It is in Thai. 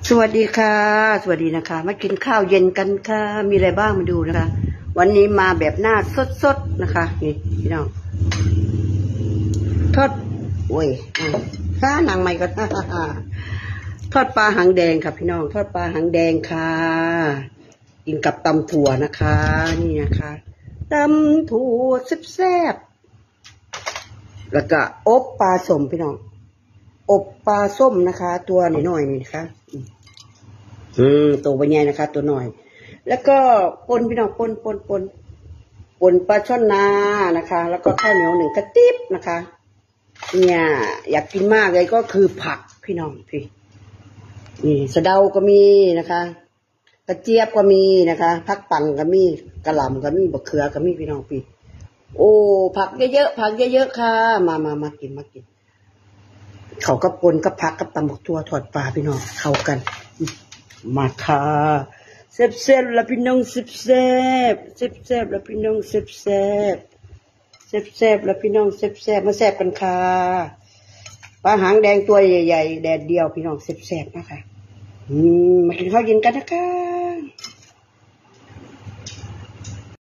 สวัสดีค่ะสวัสดีนะคะมากินข้าวเย็นกันค่ะมีอะไรบ้างมาดูนะคะวันนี้มาแบบหน้าสดๆนะคะนี่พี่น้องทอดโอ้ยนางใหม่ก็ทอดปลาหางแดงค่ะพี่น้องทอดปลาหางแดงค่ะกินกับตำถั่วนะคะนี่นะคะตำถั่วแซ่บๆแล้วก็อบปลาส้มพี่น้องอบปลาส้มนะคะตัวหน่อยๆนี่นะคะตัวใหญ่นะคะ ตัวหน่อย แล้วก็ปนพี่น้องปนปลาช่อนนานะคะ แล้วก็ข้าวเหนียวหนึ่งกระติบนะคะเนี่ยอยากกินมากเลยก็คือผักพี่น้องพี่นี่สะเดาก็มีนะคะกระเจี๊ยบก็มีนะคะผักปังก็มีกระหล่ำก็มีบะเขือก็มีพี่น้องพี่โอ้ผักเยอะๆผักเยอะๆค่ะมากินเขาก็ปนกับผักกับตำบักทั่วทอดปลาพี่น้องเข้ากันมาค่ะแซ่บๆแล้วพี่น้องแซ่บแล้วพี่น้องแซ่บแล้วพี่น้องแซ่บมาแซ่บกันค่ะปลาหางแดงตัวใหญ่ๆแดดเดียวพี่น้องแซ่บนะคะมากินข้าวเย็นกันนะคะ